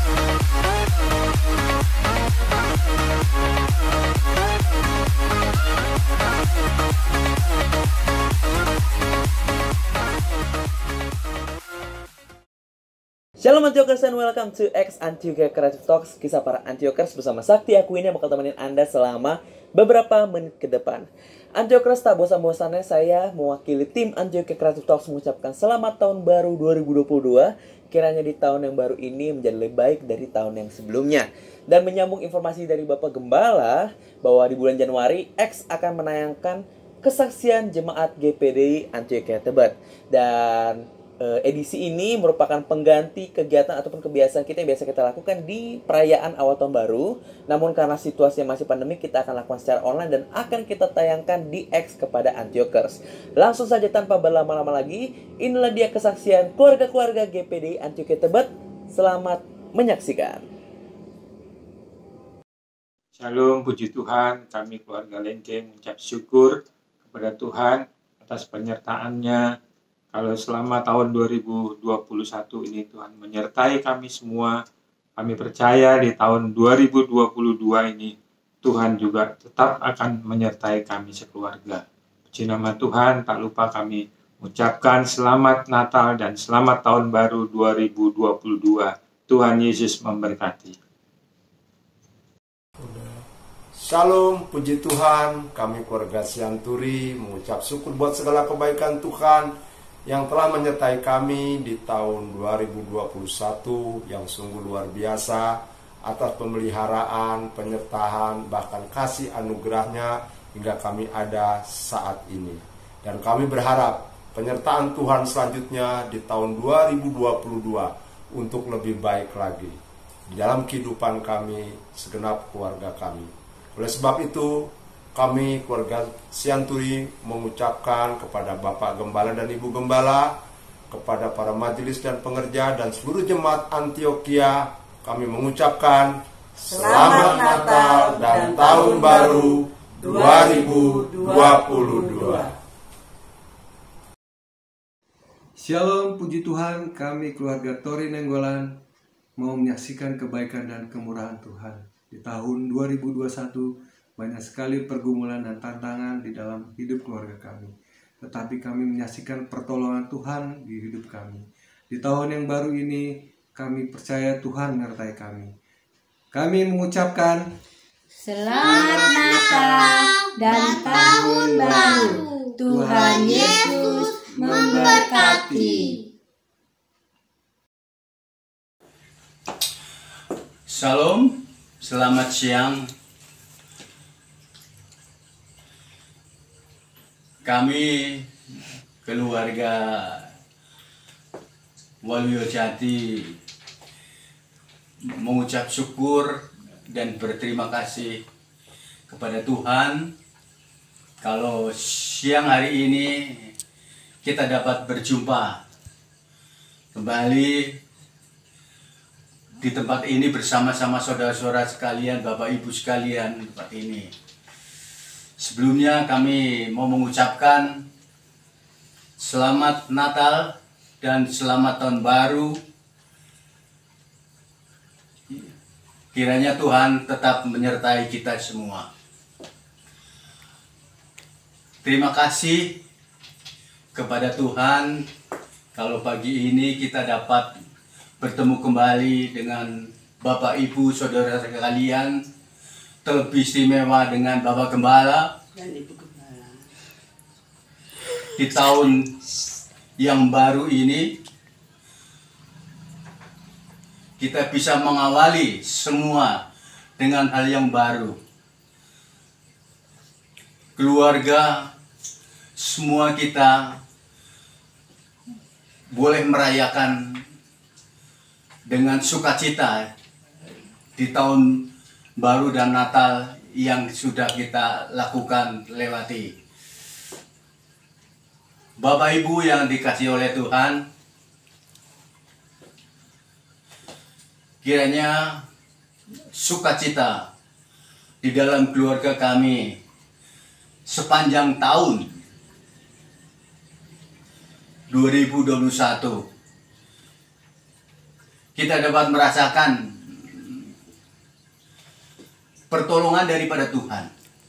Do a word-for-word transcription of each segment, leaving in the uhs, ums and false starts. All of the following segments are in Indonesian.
Shalom Antiokers and welcome to X Antioquia Creative Talks. Kisah para Antiokers bersama Sakti aku ini yang bakal temenin Anda selama beberapa menit ke depan. Antiokers, tak bosan-bosannya saya mewakili tim Antioquia Creative Talks mengucapkan selamat tahun baru dua ribu dua puluh dua. Kiranya di tahun yang baru ini menjadi lebih baik dari tahun yang sebelumnya. Dan menyambung informasi dari Bapak Gembala bahwa di bulan Januari X akan menayangkan kesaksian jemaat G P D I Antioquia Tebet. Dan edisi ini merupakan pengganti kegiatan ataupun kebiasaan kita yang biasa kita lakukan di perayaan awal tahun baru. Namun karena situasi masih pandemi, kita akan lakukan secara online dan akan kita tayangkan di X kepada Antiokers. Langsung saja tanpa berlama-lama lagi, inilah dia kesaksian keluarga-keluarga G P D I Antioquia Tebet. Selamat menyaksikan. Shalom, puji Tuhan, kami keluarga Lengkeng mengucap syukur kepada Tuhan atas penyertaannya. Kalau selama tahun dua ribu dua puluh satu ini Tuhan menyertai kami semua, kami percaya di tahun dua ribu dua puluh dua ini Tuhan juga tetap akan menyertai kami sekeluarga. Puji nama Tuhan, tak lupa kami ucapkan selamat Natal dan selamat tahun baru dua ribu dua puluh dua. Tuhan Yesus memberkati. Shalom, puji Tuhan, kami keluarga Sianturi mengucap syukur buat segala kebaikan Tuhan yang telah menyertai kami di tahun dua ribu dua puluh satu yang sungguh luar biasa atas pemeliharaan, penyertaan, bahkan kasih anugerahnya hingga kami ada saat ini. Dan kami berharap penyertaan Tuhan selanjutnya di tahun dua ribu dua puluh dua untuk lebih baik lagi di dalam kehidupan kami, segenap keluarga kami. Oleh sebab itu, kami keluarga Sianturi mengucapkan kepada Bapak Gembala dan Ibu Gembala, kepada para majelis dan pengerja dan seluruh jemaat Antioquia, kami mengucapkan Selamat Natal dan Tahun Baru dua ribu dua puluh dua. Shalom, puji Tuhan, kami keluarga Tori Nenggolan mau menyaksikan kebaikan dan kemurahan Tuhan. Di tahun dua ribu dua puluh satu banyak sekali pergumulan dan tantangan di dalam hidup keluarga kami. Tetapi kami menyaksikan pertolongan Tuhan di hidup kami. Di tahun yang baru ini, kami percaya Tuhan menyertai kami. Kami mengucapkan Selamat Natal dan Tahun Baru. Tuhan Yesus memberkati. Shalom, selamat siang. Kami keluarga Waluyo Jati mengucap syukur dan berterima kasih kepada Tuhan kalau siang hari ini kita dapat berjumpa kembali di tempat ini bersama-sama saudara-saudara sekalian, Bapak Ibu sekalian di tempat ini. Sebelumnya kami mau mengucapkan selamat Natal dan selamat Tahun Baru. Kiranya Tuhan tetap menyertai kita semua. Terima kasih kepada Tuhan kalau pagi ini kita dapat bertemu kembali dengan Bapak Ibu saudara sekalian, terlebih istimewa dengan Bapak Gembala Dan Ibu Gembala. di tahun yang baru ini. Kita bisa mengawali semua dengan hal yang baru. Keluarga, semua kita boleh merayakan dengan sukacita di tahun baru dan Natal yang sudah kita lakukan lewati. Bapak Ibu yang dikasihi oleh Tuhan, kiranya sukacita di dalam keluarga kami sepanjang tahun dua ribu dua puluh satu kita dapat merasakan pertolongan daripada Tuhan.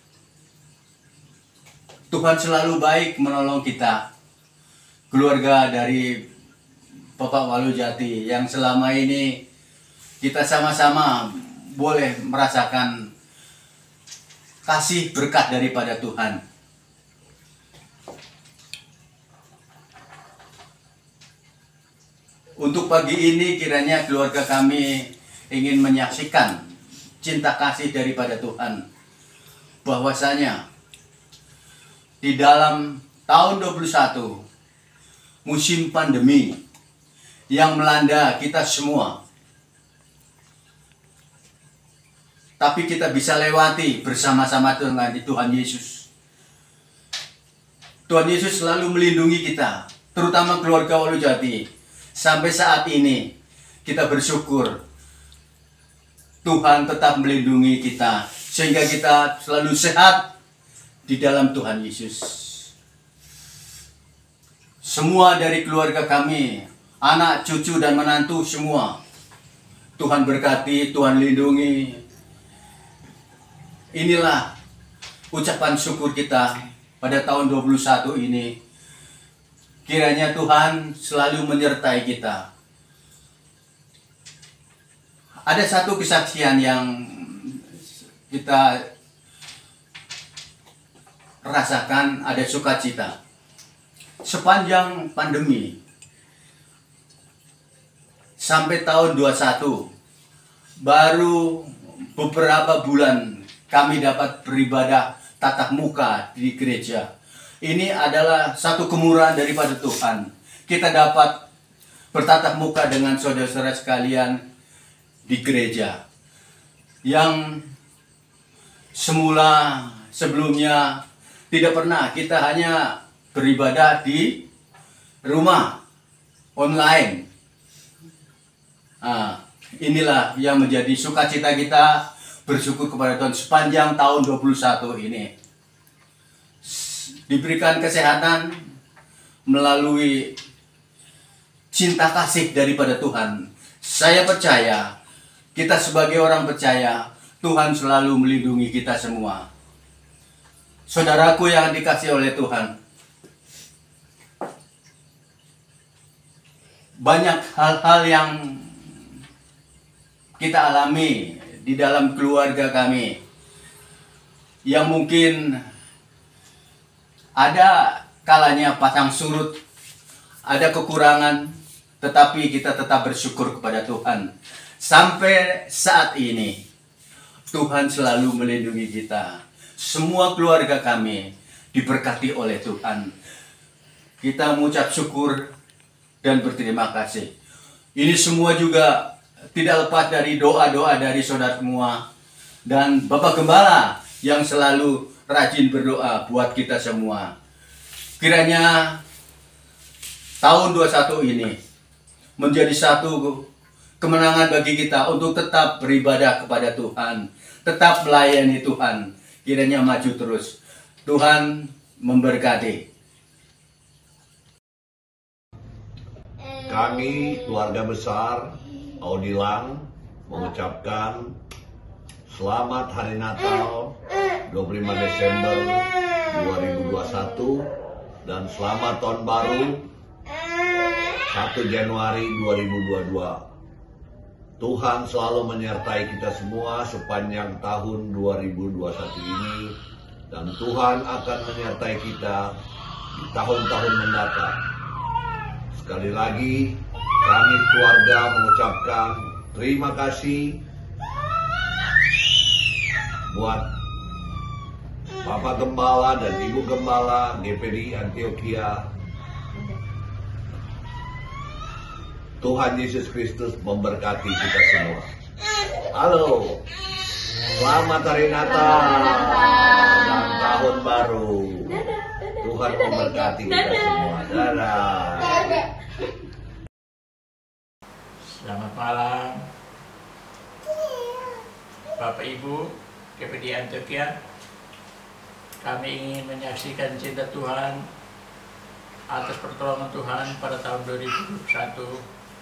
Tuhan selalu baik menolong kita, keluarga dari Bapak Walujati, yang selama ini kita sama-sama boleh merasakan kasih berkat daripada Tuhan. Untuk pagi ini kiranya keluarga kami ingin menyaksikan cinta kasih daripada Tuhan. Bahwasanya di dalam tahun dua puluh satu, musim pandemi yang melanda kita semua, tapi kita bisa lewati bersama-sama dengan Tuhan Yesus. Tuhan Yesus selalu melindungi kita, terutama keluarga Walujati. Sampai saat ini kita bersyukur Tuhan tetap melindungi kita, sehingga kita selalu sehat di dalam Tuhan Yesus. Semua dari keluarga kami, anak, cucu, dan menantu semua, Tuhan berkati, Tuhan lindungi. Inilah ucapan syukur kita pada tahun dua puluh satu ini. Kiranya Tuhan selalu menyertai kita. Ada satu kesaksian yang kita rasakan, ada sukacita. Sepanjang pandemi sampai tahun dua puluh satu, baru beberapa bulan kami dapat beribadah tatap muka di gereja. Ini adalah satu kemurahan daripada Tuhan. Kita dapat bertatap muka dengan saudara-saudara sekalian di gereja. Yang semula sebelumnya tidak pernah, kita hanya beribadah di rumah, online. Nah, inilah yang menjadi sukacita kita, bersyukur kepada Tuhan sepanjang tahun dua puluh satu ini. Diberikan kesehatan melalui cinta kasih daripada Tuhan. Saya percaya, kita sebagai orang percaya, Tuhan selalu melindungi kita semua. Saudaraku yang dikasihi oleh Tuhan, banyak hal-hal yang kita alami di dalam keluarga kami, yang mungkin ada kalanya pasang surut, ada kekurangan, tetapi kita tetap bersyukur kepada Tuhan. Sampai saat ini, Tuhan selalu melindungi kita. Semua keluarga kami diberkati oleh Tuhan. Kita mengucap syukur dan berterima kasih. Ini semua juga tidak lepas dari doa-doa dari saudara semua dan Bapak Gembala yang selalu rajin berdoa buat kita semua. Kiranya tahun dua puluh satu ini menjadi satu kemenangan bagi kita untuk tetap beribadah kepada Tuhan, tetap melayani Tuhan. Kiranya maju terus. Tuhan memberkati. Kami keluarga besar Audilang mengucapkan selamat Hari Natal dua puluh lima Desember dua ribu dua puluh satu dan selamat Tahun Baru satu Januari dua ribu dua puluh dua. Tuhan selalu menyertai kita semua sepanjang tahun dua ribu dua puluh satu ini, dan Tuhan akan menyertai kita di tahun-tahun mendatang. Sekali lagi kami keluarga mengucapkan terima kasih buat Bapak Gembala dan Ibu Gembala G P D I Antioquia. Tuhan Yesus Kristus memberkati kita semua. Halo, selamat Hari Natal dan Tahun Baru. Tuhan memberkati kita semua. Dadah. Selamat malam Bapak Ibu G P D I Antioquia. Kami ingin menyaksikan cinta Tuhan atas pertolongan Tuhan pada tahun dua ribu dua puluh satu,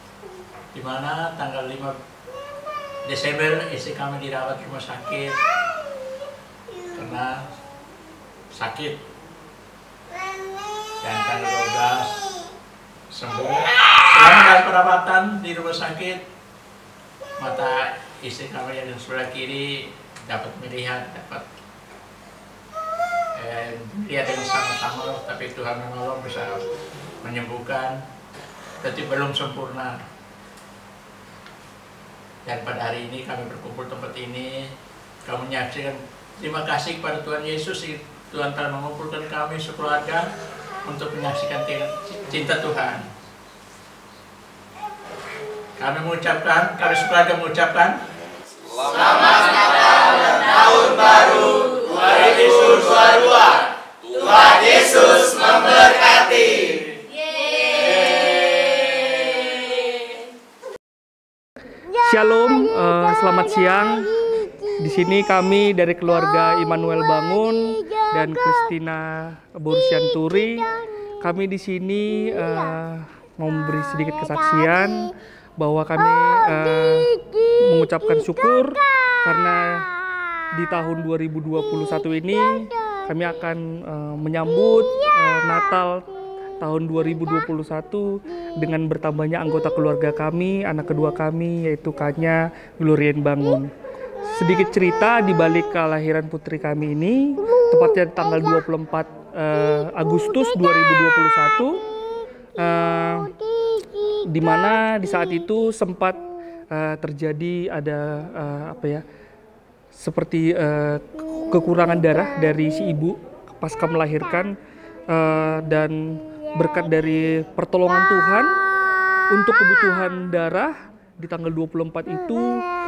di mana tanggal lima Desember istri kami dirawat di rumah sakit karena sakit. Dan tanggal dua belas sembuh. Selama dalam perawatan di rumah sakit, mata istri kami yang di sebelah kiri dapat melihat, dapat eh, lihat dengan sama-sama, tapi Tuhan menolong, bisa menyembuhkan, tapi belum sempurna. Dan pada hari ini kami berkumpul tempat ini, kami menyaksikan, terima kasih kepada Tuhan Yesus, Tuhan telah mengumpulkan kami sekeluarga untuk menyaksikan cinta Tuhan. Kami mengucapkan, kami sekeluarga mengucapkan Selamat Natal dan Tahun Baru dua ribu dua puluh dua. Tuhan Yesus memberkati. Shalom, uh, selamat siang. Di sini kami dari keluarga Immanuel Bangun dan Christina Bursianturi. Kami di sini uh, mau memberi sedikit kesaksian bahwa kami uh, mengucapkan syukur karena di tahun dua ribu dua puluh satu ini kami akan uh, menyambut uh, Natal tahun dua ribu dua puluh satu dengan bertambahnya anggota keluarga kami, anak kedua kami yaitu Kanya Glorien Bangun. Sedikit cerita di balik kelahiran putri kami ini, tepatnya tanggal dua puluh empat uh, Agustus dua ribu dua puluh satu, uh, di mana di saat itu sempat uh, terjadi ada uh, apa ya, seperti uh, kekurangan darah dari si ibu pasca melahirkan, uh, dan berkat dari pertolongan Tuhan untuk kebutuhan darah di tanggal dua puluh empat itu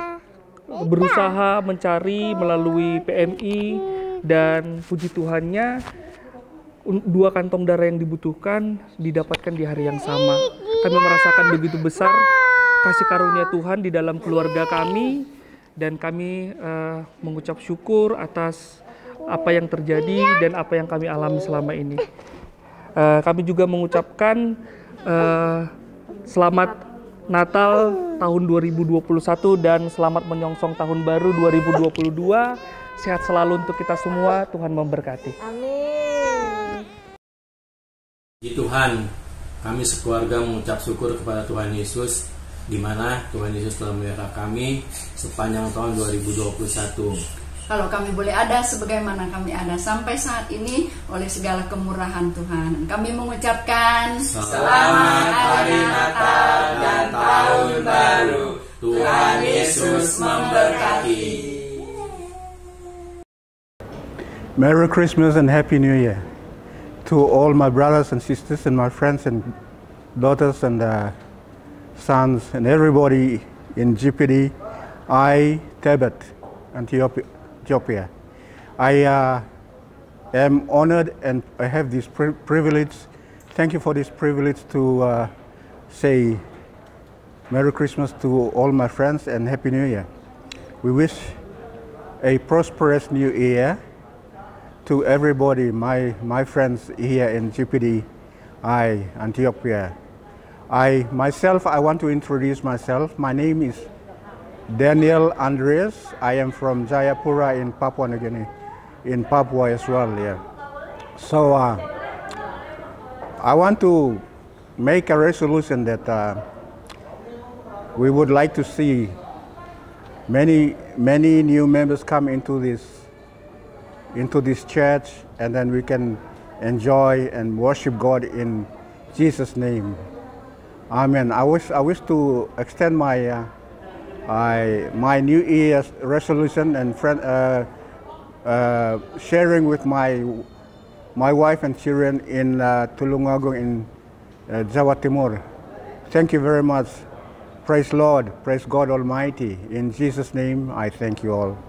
berusaha mencari melalui P M I, dan puji Tuhannya dua kantong darah yang dibutuhkan didapatkan di hari yang sama. Kami merasakan begitu besar kasih karunia Tuhan di dalam keluarga kami, dan kami uh, mengucap syukur atas apa yang terjadi dan apa yang kami alami selama ini. Uh, kami juga mengucapkan uh, selamat Natal tahun dua ribu dua puluh satu dan selamat menyongsong tahun baru dua ribu dua puluh dua. Sehat selalu untuk kita semua, Tuhan memberkati. Amin. Puji Tuhan, kami sekeluarga mengucap syukur kepada Tuhan Yesus, di mana Tuhan Yesus telah memelihara kami sepanjang tahun dua ribu dua puluh satu. Kalau kami boleh ada sebagaimana kami ada sampai saat ini oleh segala kemurahan Tuhan, kami mengucapkan Selamat Hari Natal dan Tahun Baru. Tuhan Yesus memberkati. Merry Christmas and Happy New Year to all my brothers and sisters and my friends and daughters and uh, sons and everybody in G P D, I, Tibet, Ethiopia. Ethiopia. I uh, am honored and I have this pri privilege. Thank you for this privilege to uh, say Merry Christmas to all my friends and Happy New Year. We wish a prosperous New Year to everybody, my, my friends here in G P D, I, Ethiopia. I myself, I want to introduce myself. My name is Daniel Andreas. I am from Jayapura in Papua New Guinea, in Papua as well. Yeah. So uh, I want to make a resolution that uh, we would like to see many many new members come into this into this church, and then we can enjoy and worship God in Jesus' name. Amen. I wish I wish to extend my. Uh, I, my New Year's resolution and friend, uh, uh, sharing with my my wife and children in uh, Tulungagung in uh, Jawa Timur. Thank you very much. Praise Lord, praise God Almighty. In Jesus' name, I thank you all.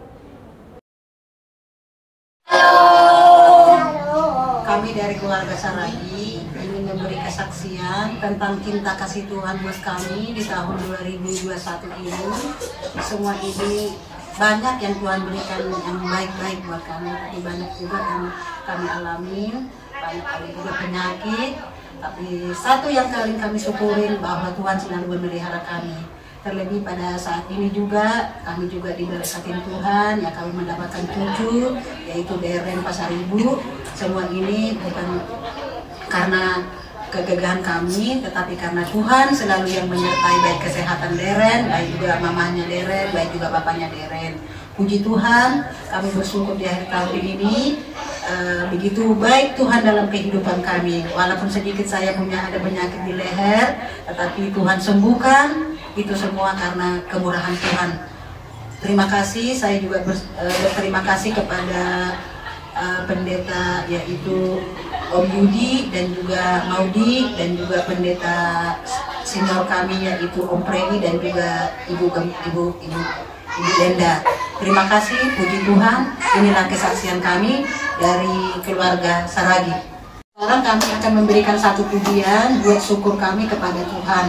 Kami dari keluarga Saragi ingin memberi kesaksian tentang cinta kasih Tuhan buat kami di tahun dua ribu dua puluh satu ini. Semua ini banyak yang Tuhan berikan yang baik-baik buat kami, tapi banyak juga yang kami alami, banyak kali juga penyakit. Tapi satu yang paling kami syukurin bahwa Tuhan selalu memelihara kami. Terlebih pada saat ini juga kami juga diberkatin Tuhan ya, kami mendapatkan cucu yaitu Deren Pasaribu. Semua ini bukan karena kegagahan kami, tetapi karena Tuhan selalu yang menyertai baik kesehatan Deren, baik juga mamanya Deren, baik juga bapaknya Deren. Puji Tuhan, kami bersyukur di akhir tahun ini uh, begitu baik Tuhan dalam kehidupan kami. Walaupun sedikit saya punya ada penyakit di leher, tetapi Tuhan sembuhkan. Itu semua karena kemurahan Tuhan. Terima kasih, saya juga ber, uh, berterima kasih kepada uh, pendeta yaitu Om Yudi dan juga Maudi dan juga pendeta senior kami yaitu Om Predi dan juga Ibu Ibu Ibu Ibu Lenda. Terima kasih, puji Tuhan. Inilah kesaksian kami dari keluarga Saragi. Sekarang kami akan memberikan satu pujian buat syukur kami kepada Tuhan.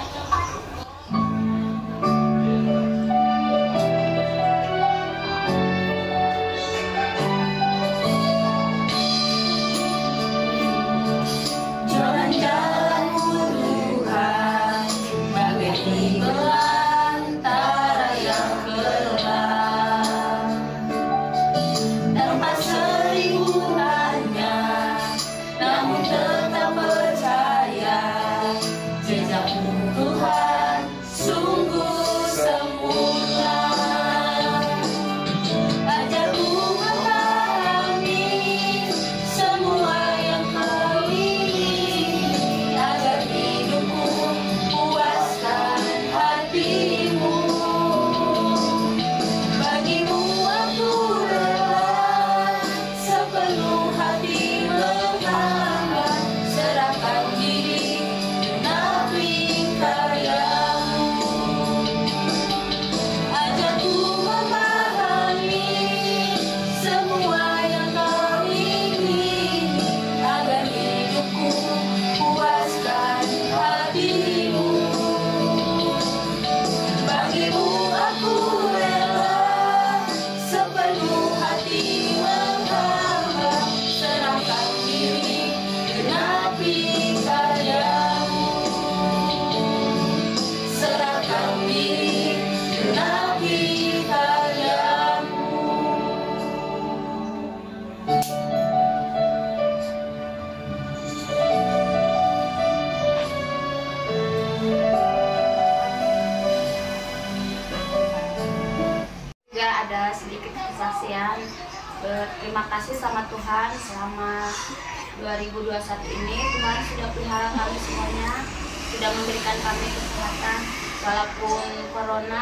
Ada sedikit kesaksian. Berterima kasih sama Tuhan selama dua ribu dua puluh satu ini. Tuhan sudah pelihara kami semuanya, sudah memberikan kami kesehatan walaupun corona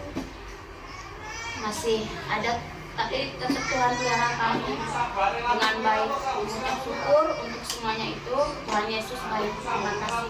masih ada, tapi tetap Tuhan pelihara kami dengan baik. Mengucap syukur untuk semuanya itu. Tuhan Yesus baik. Terima kasih.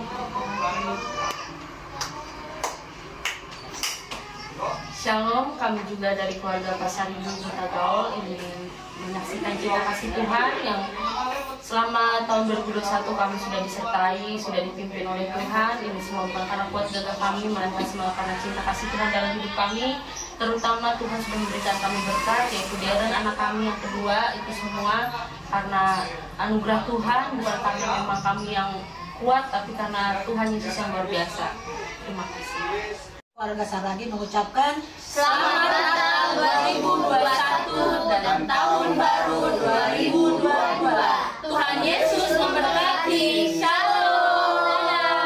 Shalom, kami juga dari keluarga Pasaribu Kota Gaul ingin menyaksikan cinta kasih Tuhan yang selama tahun dua ribu dua puluh satu kami sudah disertai, sudah dipimpin oleh Tuhan. Ini semua bukan karena kuat dada kami, melainkan semua karena cinta kasih Tuhan dalam hidup kami. Terutama Tuhan sudah memberikan kami berkat, yaitu Deren anak kami yang kedua. Itu semua karena anugerah Tuhan, bukan karena memang kami yang kuat, tapi karena Tuhan Yesus yang luar biasa. Terima kasih. Keluarga Saragi mengucapkan Selamat Natal dua ribu dua puluh satu dan Tahun Baru dua ribu dua puluh dua. Tuhan Yesus memberkati. Shalom.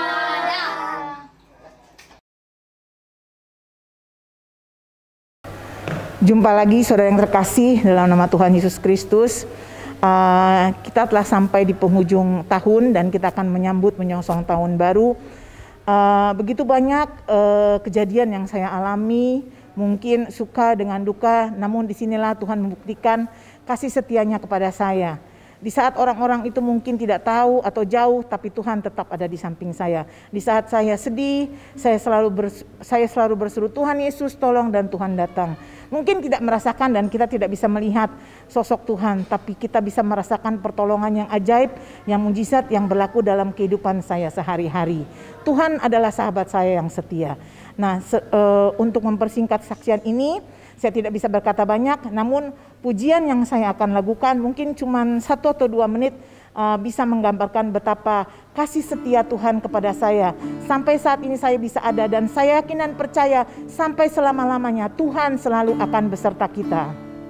Jumpa lagi saudara yang terkasih dalam nama Tuhan Yesus Kristus. Uh, kita telah sampai di penghujung tahun dan kita akan menyambut menyongsong tahun baru. Uh, begitu banyak uh, kejadian yang saya alami, mungkin suka dengan duka, namun disinilah Tuhan membuktikan kasih setianya kepada saya. Di saat orang-orang itu mungkin tidak tahu atau jauh, tapi Tuhan tetap ada di samping saya. Di saat saya sedih, saya selalu bers- saya selalu berseru, Tuhan Yesus tolong, dan Tuhan datang. Mungkin tidak merasakan dan kita tidak bisa melihat sosok Tuhan, tapi kita bisa merasakan pertolongan yang ajaib, yang mujizat yang berlaku dalam kehidupan saya sehari-hari. Tuhan adalah sahabat saya yang setia. Nah, se- uh, untuk mempersingkat saksian ini, saya tidak bisa berkata banyak, namun pujian yang saya akan lakukan mungkin cuma satu atau dua menit uh, bisa menggambarkan betapa kasih setia Tuhan kepada saya. Sampai saat ini saya bisa ada, dan saya yakin dan percaya sampai selama-lamanya Tuhan selalu akan beserta kita.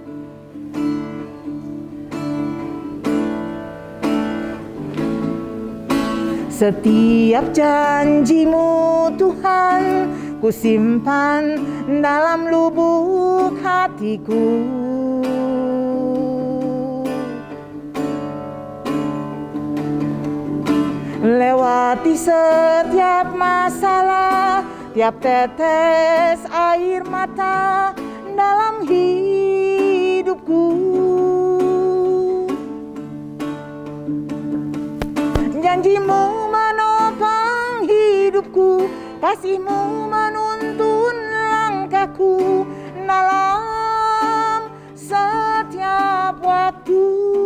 Setiap janjimu Tuhan ku simpan dalam lubuk hatiku. Lewati setiap masalah, tiap tetes air mata dalam hidupku. Janjimu menopang hidupku, kasihmu menuntun langkahku dalam setiap waktu.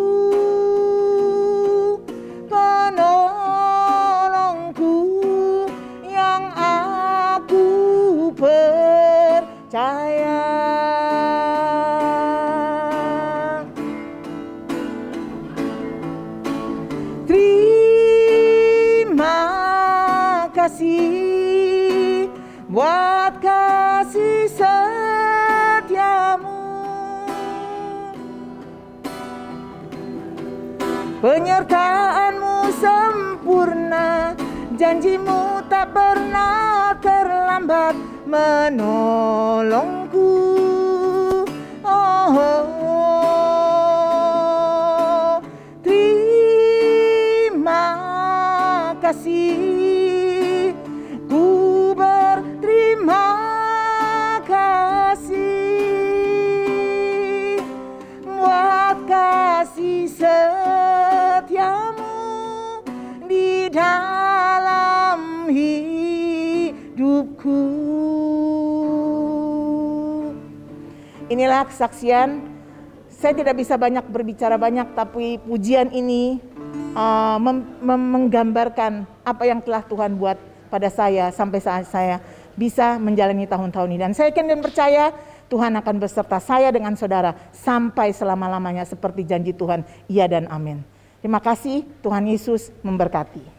Penolongku yang aku percaya. Terima kasih buat kasih setiamu. Penyertaanmu sempurna, janjimu tak pernah terlambat menolongku. Oh, oh, oh. Terima kasih, ku berterima kasih buat kasih setiamu di dalam hidupku. Inilah kesaksian. Saya tidak bisa banyak berbicara banyak, tapi pujian ini uh, mem mem menggambarkan apa yang telah Tuhan buat pada saya sampai saat saya bisa menjalani tahun-tahun ini. Dan saya yakin dan percaya Tuhan akan beserta saya dengan saudara sampai selama-lamanya seperti janji Tuhan, iya dan amin. Terima kasih, Tuhan Yesus memberkati.